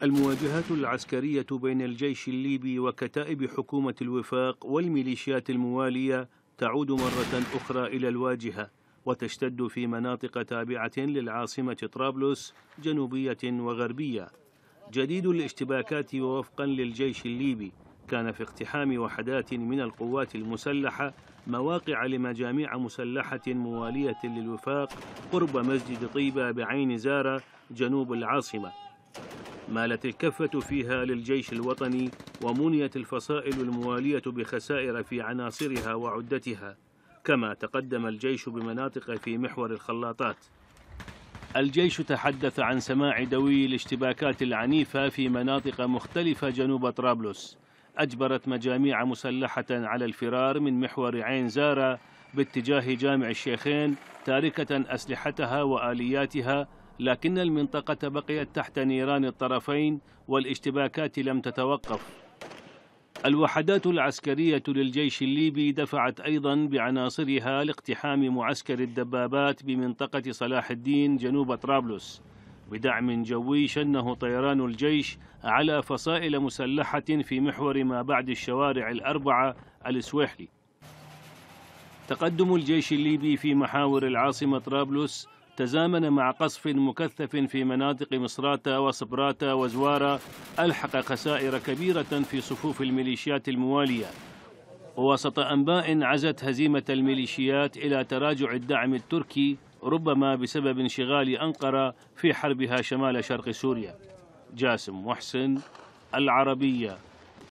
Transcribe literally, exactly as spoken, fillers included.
المواجهات العسكرية بين الجيش الليبي وكتائب حكومة الوفاق والميليشيات الموالية تعود مرة أخرى إلى الواجهة، وتشتد في مناطق تابعة للعاصمة طرابلس جنوبية وغربية. جديد الاشتباكات ووفقا للجيش الليبي كان في اقتحام وحدات من القوات المسلحة مواقع لمجاميع مسلحة موالية للوفاق قرب مسجد طيبة بعين زارة جنوب العاصمة. مالت الكفة فيها للجيش الوطني، ومنيت الفصائل الموالية بخسائر في عناصرها وعدتها، كما تقدم الجيش بمناطق في محور الخلاطات. الجيش تحدث عن سماع دوي الاشتباكات العنيفة في مناطق مختلفة جنوب طرابلس أجبرت مجاميع مسلحة على الفرار من محور عين زارة باتجاه جامع الشيخين تاركة أسلحتها وآلياتها، لكن المنطقة بقيت تحت نيران الطرفين والاشتباكات لم تتوقف. الوحدات العسكرية للجيش الليبي دفعت أيضا بعناصرها لاقتحام معسكر الدبابات بمنطقة صلاح الدين جنوب طرابلس بدعم جوي شنه طيران الجيش على فصائل مسلحة في محور ما بعد الشوارع الأربعة السويحلي. تقدم الجيش الليبي في محاور العاصمة طرابلس تزامن مع قصف مكثف في مناطق مصراتة وصبراتة وزوارة ألحق خسائر كبيرة في صفوف الميليشيات الموالية، ووسط أنباء عزت هزيمة الميليشيات إلى تراجع الدعم التركي ربما بسبب انشغال أنقرة في حربها شمال شرق سوريا. جاسم محسن، العربية.